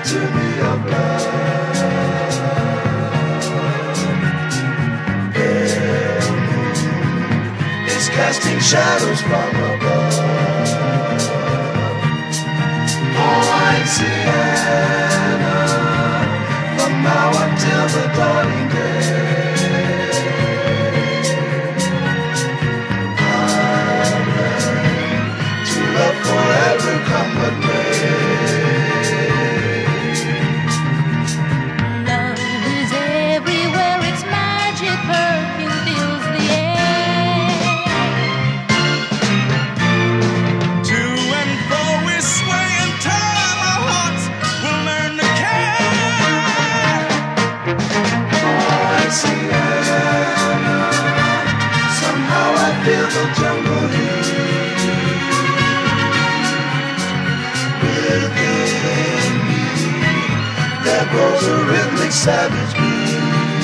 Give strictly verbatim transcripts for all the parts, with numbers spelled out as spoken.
to me your blood. Pale moon is casting shadows from above. Point Sienna, from now until the dawning day. I've learned to love forever, come what may. Feel the jungle heat within me. There grows a rhythmic savage beat.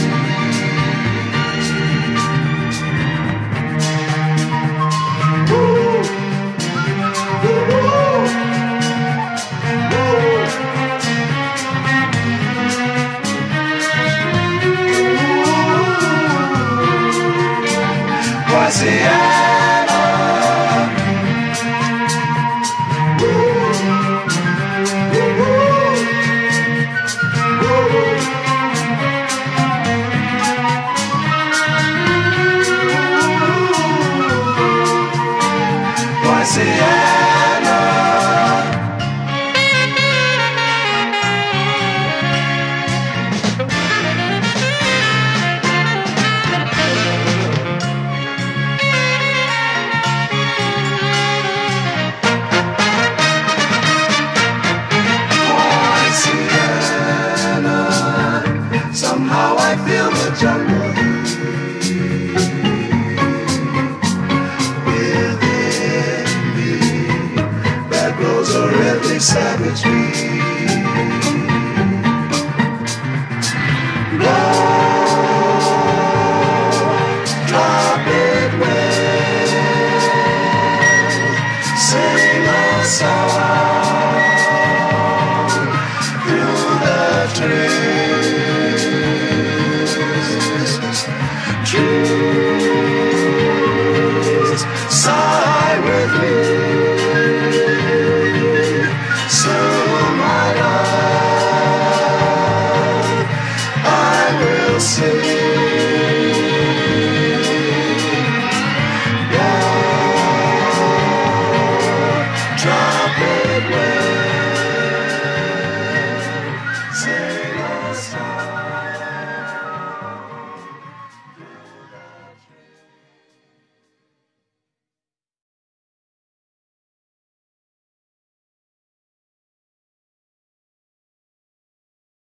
Woo! Woo! Woo! Poinciana. Poinciana. Somehow I feel the jungle heat within me. There grows a rhythmic savage beat. Blow, trumpet wind, sing a song through the trees. Trees, sigh with me. Soon, my love, I will sing. Lord, try.